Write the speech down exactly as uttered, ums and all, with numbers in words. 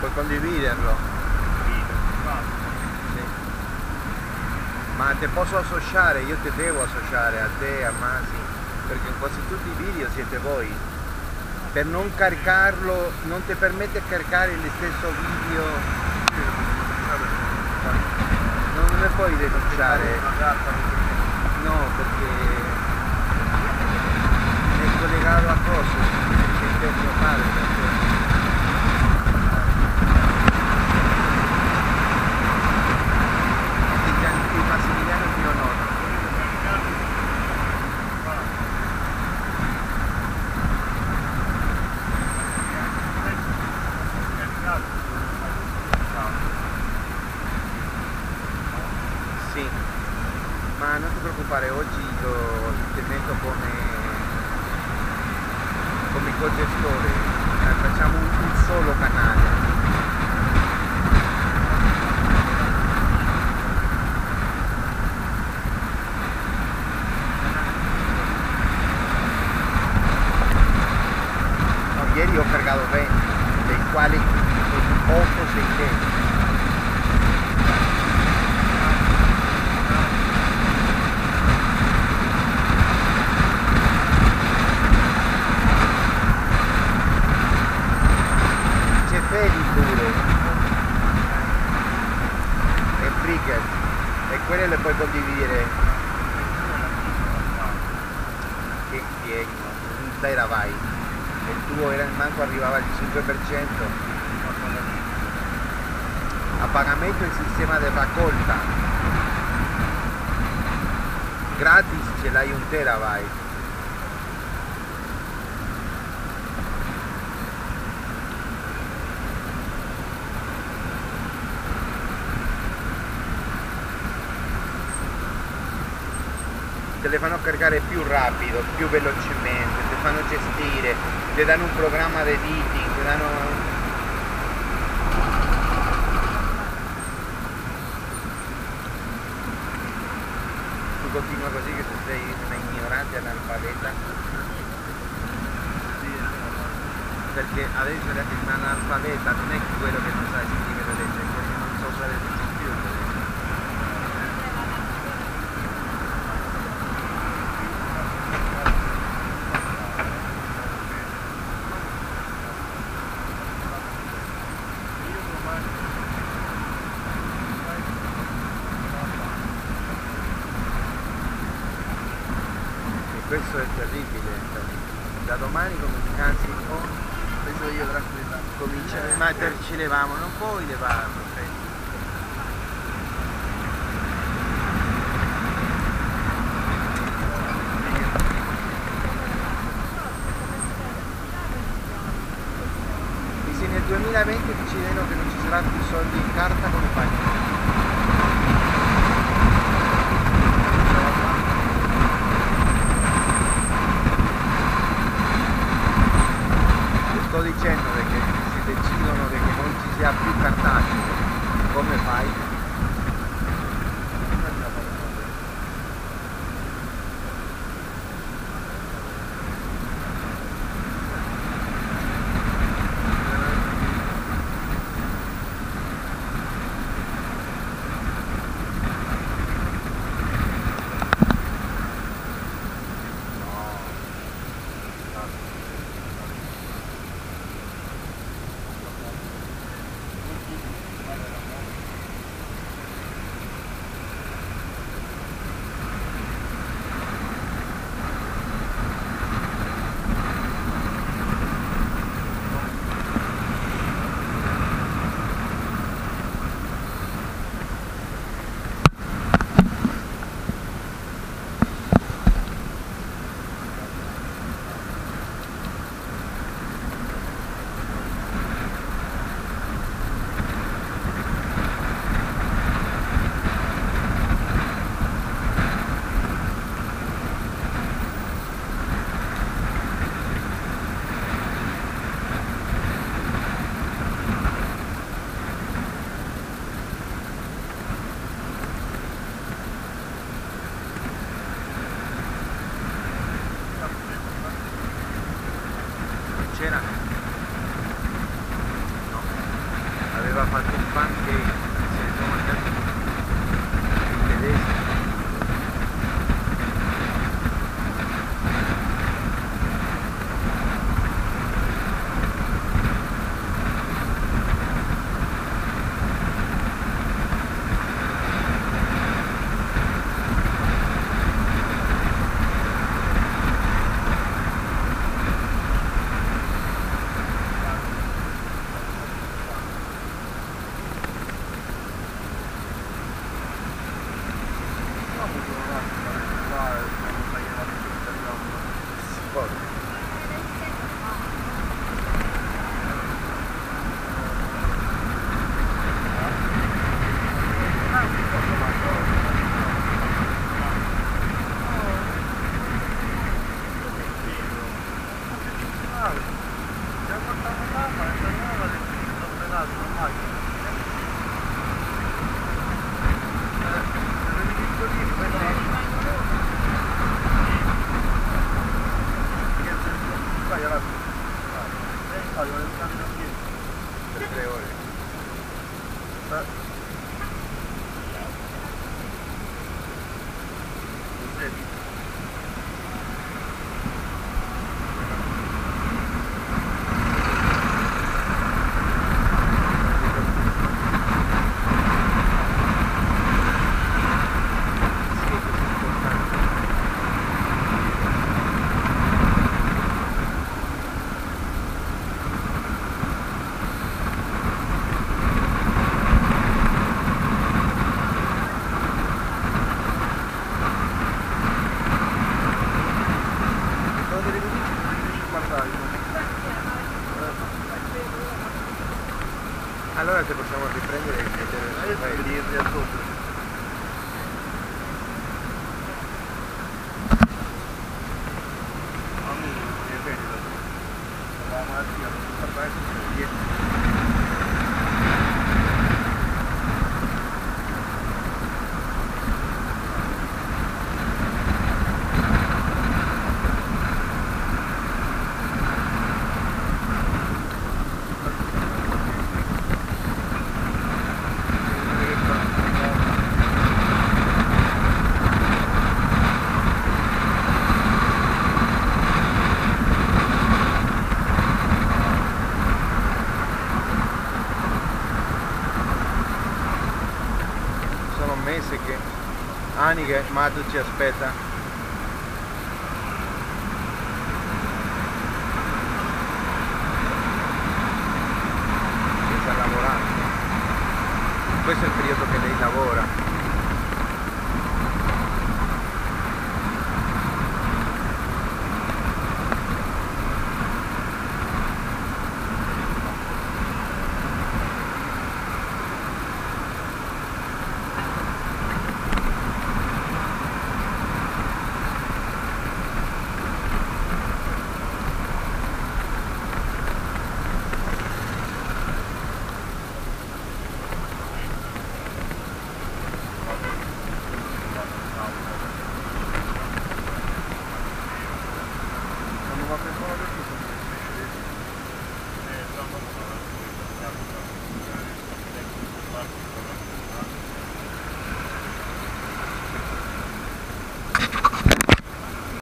puoi condividerlo. Sì. Ma te posso associare, io ti devo associare a te, a Masi, perché in quasi tutti i video siete voi. Per non caricarlo, non ti permette di caricare lo stesso video, non ne puoi denunciare. No, perché è collegato a cose, che è mio padre. Il Massimiliano è mio nonno. Sì, ma non ti preoccupare, oggi lo implemento come, come cogestore, eh, facciamo un, un solo canale. No, ieri ho caricato venti, dei quali otto sei te. E Bricket, e quelle le puoi condividere. Che pieno, un terabyte, il tuo era, manco arrivava al cinque per cento. A pagamento il sistema di raccolta gratis, ce l'hai un terabyte. Te le fanno caricare più rapido, più velocemente, te fanno gestire, ti danno un programma di editing, ti danno... Tu continua così che tu sei una ignorante analfabeta. Perché adesso un analfabeta non è quello che non sa scrivere le lettere, è che non so usare il computer. Questo è terribile, da domani anzi oh, penso io tranquilla, comincia a metterci le mani, non puoi levarlo. Dici nel duemilaventi decidendo che non ci sarà più soldi in carta come fai? Sto dicendo che si decidono che non ci sia più cartaceo, come fai? fatto un pancake, se ne sono mangiati i tedeschi. Per tre ore. Allora se possiamo riprendere e mettere a sopra. Mesi che anni che Matu ci aspetta. Che sta lavorando. Questo è il periodo che lei lavora.